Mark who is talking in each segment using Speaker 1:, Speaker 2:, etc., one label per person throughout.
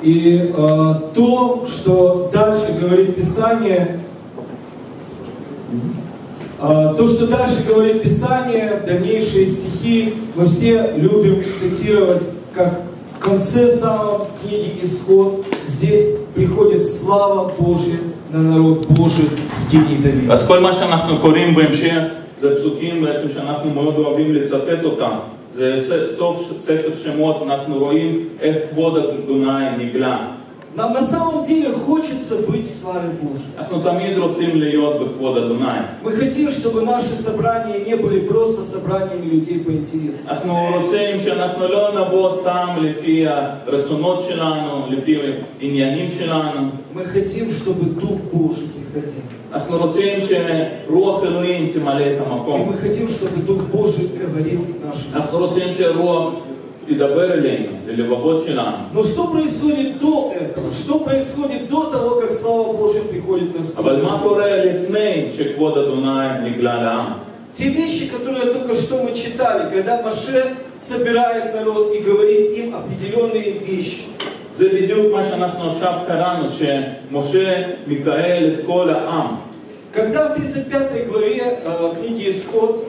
Speaker 1: И то, что дальше говорит Писание, дальнейшие стихи, мы все любим цитировать, как в конце самой книги Исход, здесь приходит слава Божья на народ Божий в скинии Давида.
Speaker 2: אז כל מה שאנחנו קוראים בהמשך זה פסוקים בעצם שאנחנו מאוד אוהבים לצטט אותם. זה סוף ספר שמות, אנחנו רואים איך כבוד אדוני נגלה.
Speaker 1: Нам на самом деле хочется быть в славе Божьей.
Speaker 2: אנחנו תמיד רוצים להיות בכבוד אדוני.
Speaker 1: Мы хотим, чтобы наши собрания не были просто собраниями людей по интересам.
Speaker 2: אנחנו רוצים שאנחנו לא נבוא סתם לפי הרצונות שלנו, לפי עניינים שלנו.
Speaker 1: Мы хотим, чтобы Дух Божий приходил.
Speaker 2: אנחנו רוצים שרוח אלוהים תמלא את
Speaker 1: И
Speaker 2: המקום.
Speaker 1: мы хотим, чтобы Дух Божий говорил в нашей
Speaker 2: אנחנו
Speaker 1: сердце.
Speaker 2: רוצים שרוח תדבר אלינו, ללבבות שלנו.
Speaker 1: Но что происходит до этого? Что происходит до того, как слава Божья приходит на
Speaker 2: אבל
Speaker 1: скинию?
Speaker 2: מה קורה לפני שכבוד אדוני נגלה לעם?
Speaker 1: Те вещи, которые только что мы читали, когда Моше собирает народ и говорит им определенные вещи.
Speaker 2: זה בדיוק מה שאנחנו עכשיו קראנו, שמשה מקהל את כל העם.
Speaker 1: Когда в 35 главе книги Исход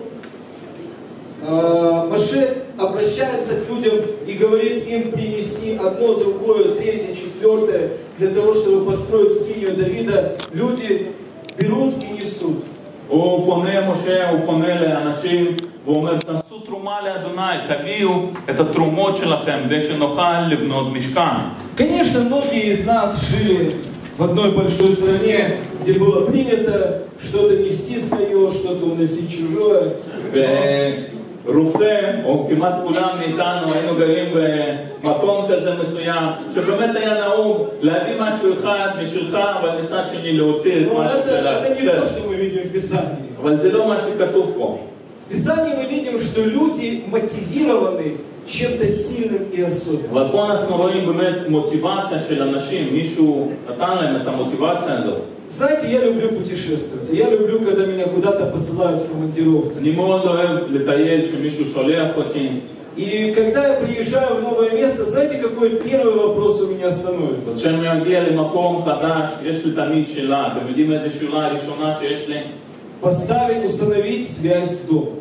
Speaker 1: Моше обращается к людям и говорит им принести одно, другое, третье, четвертое, для того, чтобы построить скинию Давида, люди берут и несут.
Speaker 2: הוא פונה משה, הוא פונה לאנשים ואומר, תעשו תרומה לאדוני, תביאו את התרומות שלכם כדי שנוכל לבנות משכן.
Speaker 1: Конечно, многие из нас жили в одной большой стране, где было принято что-то нести свое, что-то уносить чужое.
Speaker 2: ורובכם, או כמעט כולם מאיתנו, היינו גרים במקום כזה מסוים, שבאמת היה נהוג להביא משהו אחד משלך, אבל מצד שני להוציא את משהו של
Speaker 1: Это не то,
Speaker 2: האחר.
Speaker 1: что мы видим в Писании.
Speaker 2: אבל זה לא מה שכתוב פה.
Speaker 1: В Писании мы видим, что люди мотивированы чем-то сильным и особенным.
Speaker 2: אבל פה אנחנו רואים באמת מוטיבציה של אנשים, מישהו נתן להם את המוטיבציה הזאת.
Speaker 1: Знаете, я люблю путешествовать. Я люблю, когда меня куда-то посылают в командировку.
Speaker 2: אני מאוד אוהב לטייל שמישהו שולח אותי.
Speaker 1: И когда я приезжаю в новое место, знаете, какой первый вопрос у меня становится?
Speaker 2: כשאני מגיע למקום חדש, יש לי תמיד שאלה. אתם יודעים איזה שאלה הראשונה שיש לי?
Speaker 1: Поставить, установить связь с домом.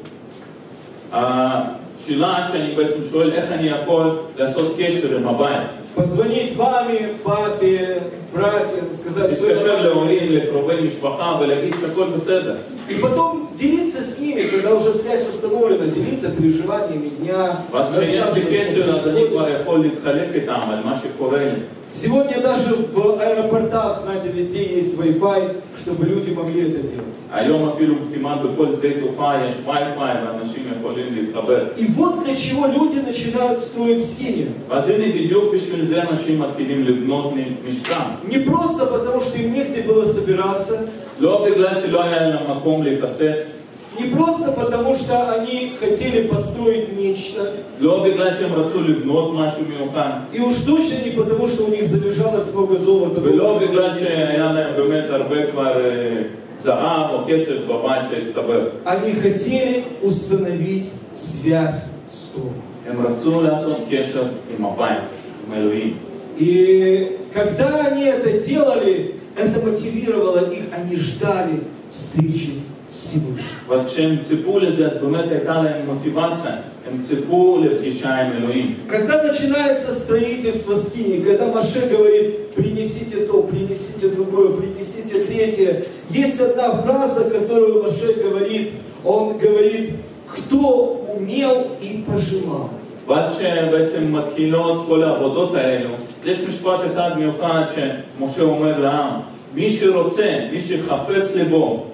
Speaker 2: השאלה שאני בעצם שואל, איך אני יכול לעשות קשר עם הבית?
Speaker 1: Позвонить маме, папе, братьям, сказать, что
Speaker 2: להתקשר להורים, לקרובי משפחה ולהגיד שהכל בסדר.
Speaker 1: И потом делиться с ними, когда уже связь установлена, делиться переживаниями дня.
Speaker 2: ואז כשיש לי קשר, אז אני כבר יכול להתחלק איתם על מה שקורה לי.
Speaker 1: Сегодня даже в аэропортах, знаете, везде есть Wi-Fi, чтобы люди могли это делать.
Speaker 2: היום אפילו כמעט בכל שדה תעופה יש וי-פיי ואנשים יכולים להתחבר.
Speaker 1: И вот для чего люди начинают строить скинию.
Speaker 2: ואז הנה בדיוק בשביל זה אנשים מתחילים לבנות משכן.
Speaker 1: Не просто потому, что им негде было собираться,
Speaker 2: לא בגלל שלא היה להם מקום להתאסף.
Speaker 1: не просто потому, что они хотели построить нечто,
Speaker 2: לא בגלל שהם רצו לבנות משהו מיוחד.
Speaker 1: и уж точно не потому, что у них залежалось много золота.
Speaker 2: ולא בגלל שהיה להם באמת הרבה כבר זהב או כסף בבית שהצטבר.
Speaker 1: Они хотели установить связь с домом.
Speaker 2: הם рацу לעשות קשר עם הבית, עם אלוהים.
Speaker 1: И когда они это делали, это мотивировало их, они ждали встречи с Всевышним.
Speaker 2: ואז כשהם ציפו לזה, אז באמת הייתה להם מוטיבציה. הם ציפו לפגישה עם אלוהים.
Speaker 1: Когда начинается строительство скинии, когда Моше говорит, принесите то, принесите другое, принесите третье, есть одна фраза, которую Моше говорит, он говорит, кто умел и пожелал.
Speaker 2: ואז כשבעצם מתחילות כל העבודות האלו, יש משפט אחד מיוחד שמשה אומר לעם, מי שרוצה, מי שחפץ לבו,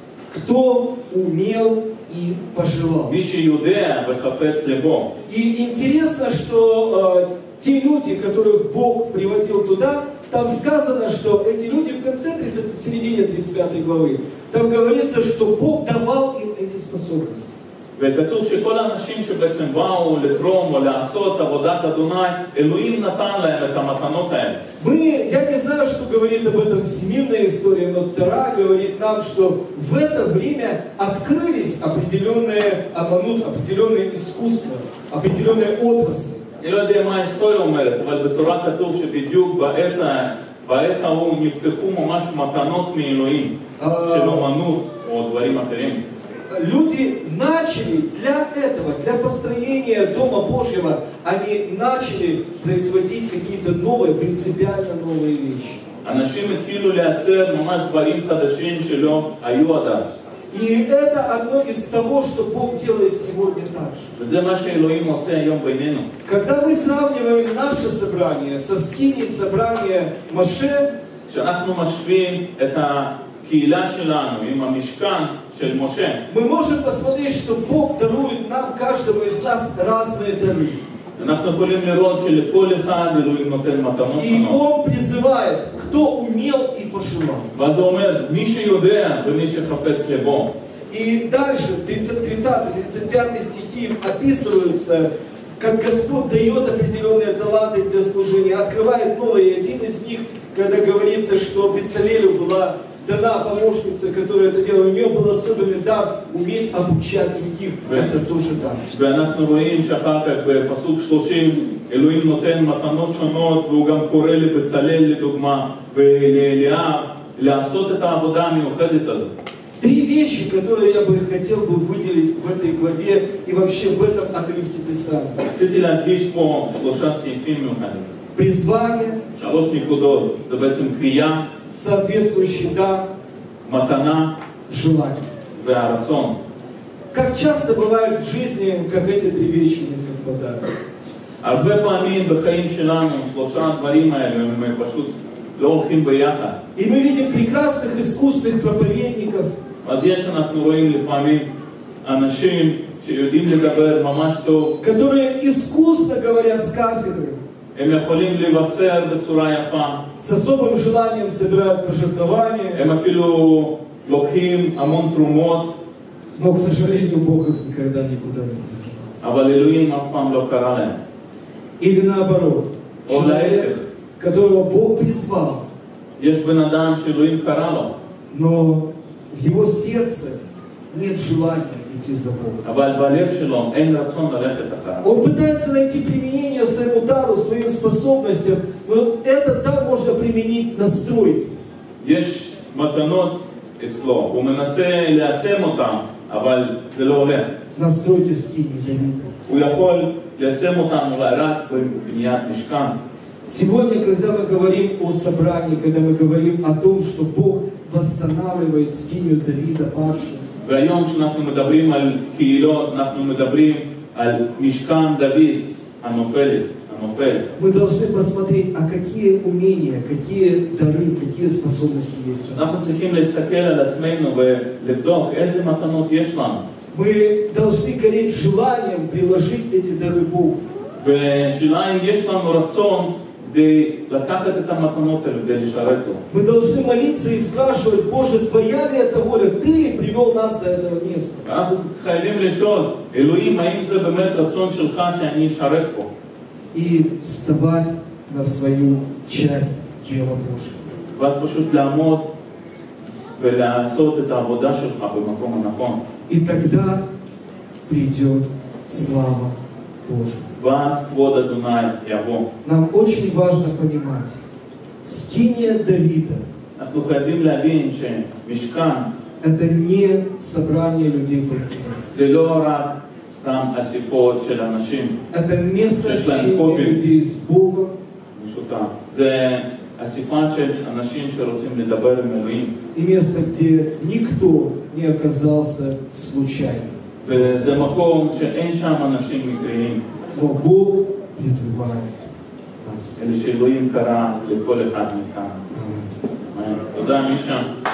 Speaker 1: кто умел и пожелал.
Speaker 2: מי שיודע וחפץ לבו.
Speaker 1: И интересно, что те люди, которых Бог приводил туда, там сказано, что эти люди в конце, в середине 35 главы, там говорится, что Бог давал им эти способности.
Speaker 2: וכתוב שכל האנשים שבעצם באו לתרום או לעשות עבודת אדוני, אלוהים נתן להם את המתנות האלה.
Speaker 1: Я не знаю, что говорит об этом всемирная история, но Тора говорит нам, что в это время открылись определенные аманут, определенные искусства, определенные отрасли.
Speaker 2: אני לא יודע מה ההיסטוריה אומרת, אבל בתורה כתוב שבדיוק בעת ההוא נפתחו ממש מתנות מאלוהים, של אומנות או דברים אחרים.
Speaker 1: Люди начали для этого, для построения Дома Божьего, они начали производить какие-то новые, принципиально новые вещи.
Speaker 2: אנשים התחילו לייצר ממש דברים חדשים שלא היו עד אז.
Speaker 1: И это одно из того, что Бог делает сегодня также.
Speaker 2: וזה מה שאלוהים עושה היום בינינו.
Speaker 1: Когда мы сравниваем наше собрание со скинией собрания Моше,
Speaker 2: כשאנחנו משווים את הקהילה שלנו עם המשכן של משה,
Speaker 1: мы можем посмотреть, что Бог дарует нам, каждому из нас, разные дары.
Speaker 2: אנחנו יכולים לראות שלכל אחד אלוהים נותן מתנות
Speaker 1: И
Speaker 2: שונות.
Speaker 1: Он призывает, кто умел и пожелал.
Speaker 2: ואז הוא אומר, מי שיודע ומי שחפץ לבו.
Speaker 1: И дальше, 30-35 стихи описываются, как Господь дает определенные таланты для служения, открывает новые. И один из них, когда говорится, что Бецалелю была дана помощница, которая это делала, у нее был особенный дар уметь обучать других. Это тоже дар.
Speaker 2: ואנחנו רואים שאחר כך בפסוק 30, אלוהים נותן מתנות שונות, והוא גם קורא לבצלאל לדוגמה, ולאליאב, לעשות את העבודה המיוחדת הזאת.
Speaker 1: Три вещи, которые я бы хотел бы выделить в этой главе и вообще в этом отрывке Писания.
Speaker 2: רציתי להדגיש פה שלושה סעיפים מיוחדים.
Speaker 1: Призвание,
Speaker 2: שלוש נקודות, זה בעצם קריאה,
Speaker 1: соответствующий дар,
Speaker 2: מתנה
Speaker 1: желание.
Speaker 2: והרצון.
Speaker 1: Как часто бывает в жизни, как эти три вещи не совпадают.
Speaker 2: הרבה פעמים בחיים שלנו, שלושה הדברים האלה, הם פשוט לא הולכים ביחד.
Speaker 1: И мы видим прекрасных, искусных проповедников,
Speaker 2: אז אנחנו רואים לפעמים אנשים שיודעים לדבר ממש טוב,
Speaker 1: которые искусно говорят с кафедры,
Speaker 2: הם יכולים לבשר בצורה יפה,
Speaker 1: с особым желанием собирают пожертвования,
Speaker 2: הם אפילו לוקחים המון תרומות,
Speaker 1: но, к сожалению, Бог их никогда никуда не призывал.
Speaker 2: אבל אלוהים אף פעם לא קרא להם.
Speaker 1: Или наоборот, человек, которого Бог призвал,
Speaker 2: יש בן אדם שאלוהים קרא לו,
Speaker 1: но в его сердце нет желания идти за Богом.
Speaker 2: אבל בלב שלו אין רצון ללכת אחריו.
Speaker 1: Он пытается найти применение своему дару, своим способностям, но этот дар можно применить на стройке.
Speaker 2: יש מתנות אצלו, הוא מנסה ליישם אותן, אבל זה לא הולך.
Speaker 1: На стройке скинии Давида.
Speaker 2: הוא יכול ליישם אותן רק בבניית משכן.
Speaker 1: Сегодня, когда мы говорим о собрании, когда мы говорим о том, что Бог восстанавливает скинию Давида падшую,
Speaker 2: והיום כשאנחנו מדברים על קהילות, אנחנו מדברים על משכן דוד הנופל.
Speaker 1: мы должны посмотреть, а какие умения, какие дары, какие способности есть у нас.
Speaker 2: אנחנו צריכים להסתכל על עצמנו ולבדוק איזה מתנות יש לנו.
Speaker 1: Мы должны гореть желанием приложить эти дары Богу.
Speaker 2: ושאלה אם יש לנו רצון כדי לקחת את המתנות האלה, כדי לשרת לו.
Speaker 1: Мы должны молиться и спрашивать, Боже, Твоя ли это воля? Ты ли привел нас до этого места?
Speaker 2: אנחנו חייבים לשאול, אלוהים, האם זה באמת רצון שלך שאני אשרת פה?
Speaker 1: И вставать на свою часть дела Божьего.
Speaker 2: ואז פשוט לעמוד ולעשות את העבודה שלך במקום הנכון.
Speaker 1: И тогда придет слава Божья.
Speaker 2: ואז כבוד אדוני יבוא.
Speaker 1: Нам очень важно понимать, скиния Давида
Speaker 2: אנחנו חייבים להבין שמשכן
Speaker 1: это не собрание людей по интересам.
Speaker 2: זה לא רק סתם אסיפות של אנשים
Speaker 1: Это место
Speaker 2: שיש להם
Speaker 1: общения
Speaker 2: קובי
Speaker 1: людей с Богом.
Speaker 2: משותף. זה אסיפה של אנשים שרוצים לדבר עם אלוהים.
Speaker 1: И место, где никто не оказался случайным.
Speaker 2: וזה מקום שאין שם אנשים מקריים.
Speaker 1: Но Бог призывает нас.
Speaker 2: אלא שאלוהים קרא לכל אחד מאיתנו. תודה, מישה.